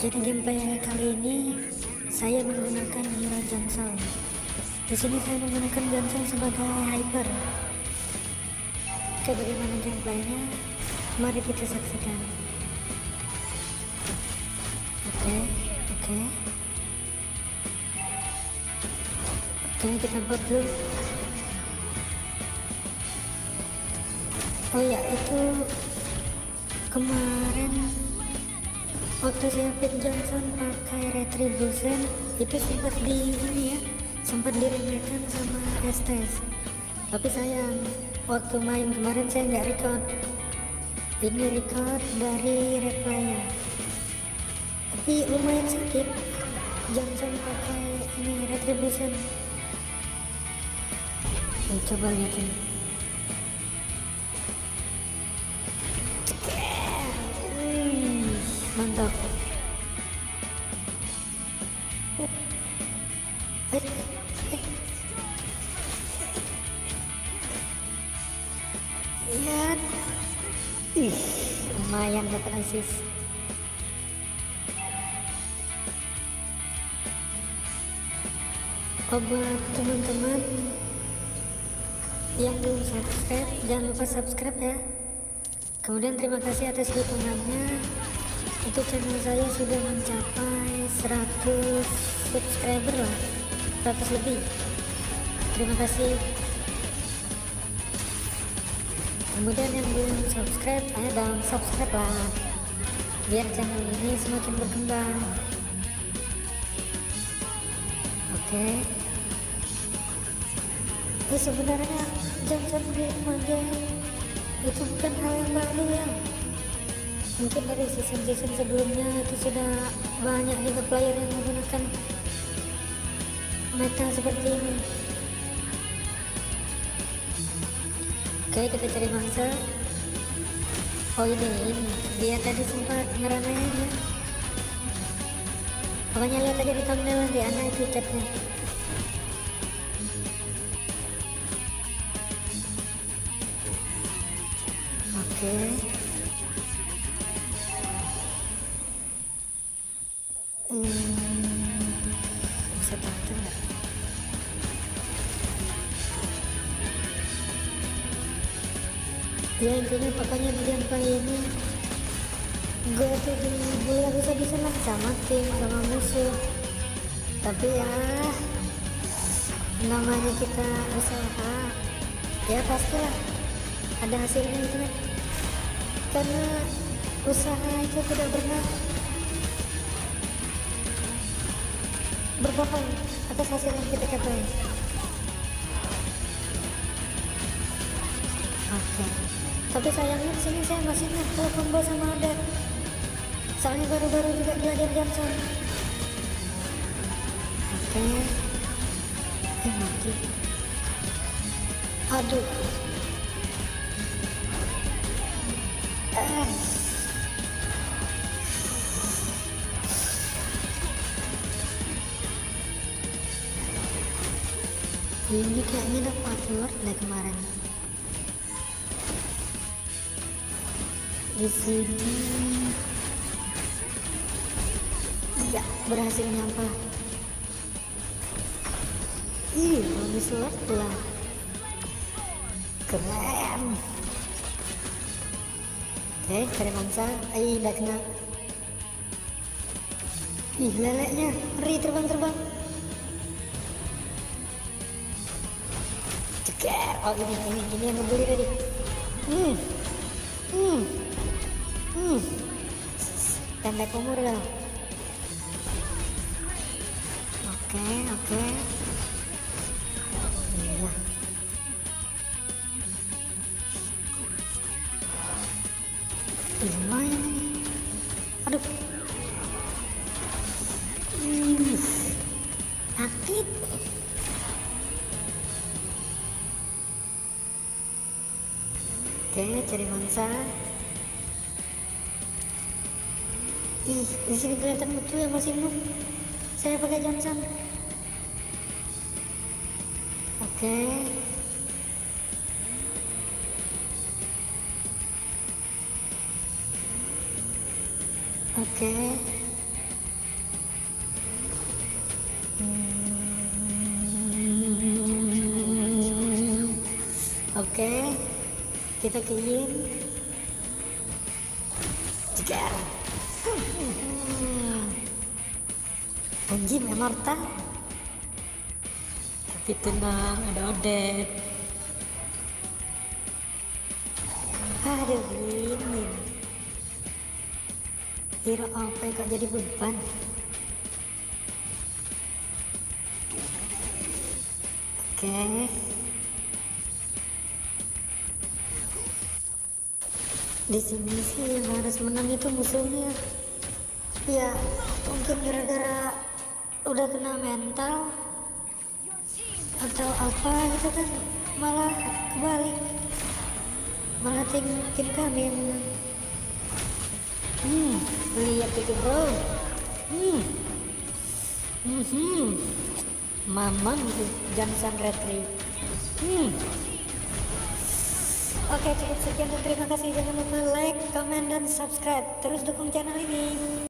Jadi gameplay kali ini saya menggunakan hero Johnson. Di sini saya menggunakan Johnson sebagai hyper. Oke, bagaimana gameplaynya? Mari kita saksikan. Oke, kita buat dulu. Oh ya, itu kemarin waktu saya pick Johnson pakai Retribution itu sempat sempat diremehkan sama Estes, tapi sayang waktu main kemarin saya nggak record. Ini record dari replay-nya, tapi lumayan sakit Johnson pakai ini Retribution. Coba lihat ini. Mantap. Ya, lumayan dapat assist. Oh, buat teman-teman yang belum subscribe, jangan lupa subscribe ya. Kemudian terima kasih atas dukungannya. Untuk channel saya sudah mencapai 100 subscriber lah, 100 lebih. Terima kasih. Kemudian yang belum subscribe, ayo dong subscribe lah, biar channel ini semakin berkembang. Oke. Sebenarnya Johnson Game Mage itu bukan hal yang baru ya. Mungkin dari season sebelumnya itu sudah banyak juga player yang menggunakan meta seperti ini. Oke, kita cari mangsa. Oh, ini dia tadi sempat ngeremehin ya. Pokoknya lihat aja di thumbnail nanti, anak itu chatnya. Oke. Bisa tahu nggak? Ya intinya pokoknya di gameplay ini gue tuh dibully bisa-bisa lah sama tim, sama musuh. Tapi ya namanya kita usaha, ya pastilah ada hasilnya gitu kan. Karena usaha itu tidak pernah berbohong atas hasil yang kita capai. Oke. Tapi sayangnya di sini saya masih full combo sama Oda. Soalnya baru-baru juga belajar Johnson. Oke. Mati. Aduh. Ini kayaknya dapat password deh kemarin. Di sini ya berhasil nyampe. Bonus slot pula, keren. Oke, cari mangsa. Udah kena. Leleknya terbang. Ceker. Oh, ini yang ngebully tadi. Pendek umur dong. Oke. Iya. Lumayan ini. Aduh. Sakit. Oke, cari mangsa. Di sini kelihatan betul ya masih noob. Saya pakai Johnson. Oke. Oke. Oke, kita kiin jegar anjing immortal, tapi tenang, ada Odette. Aduh, ini hero OP kok jadi beban. Oke, di sini sih yang harus menang itu musuhnya. Ya mungkin gara-gara udah kena mental atau apa gitu kan, malah kebalik, malah tim kami yang menang. Lihat itu bro, mamam itu Johnson Retrieve. Oke, cukup sekian dan terima kasih. Jangan lupa like, comment, dan subscribe. Terus dukung channel ini.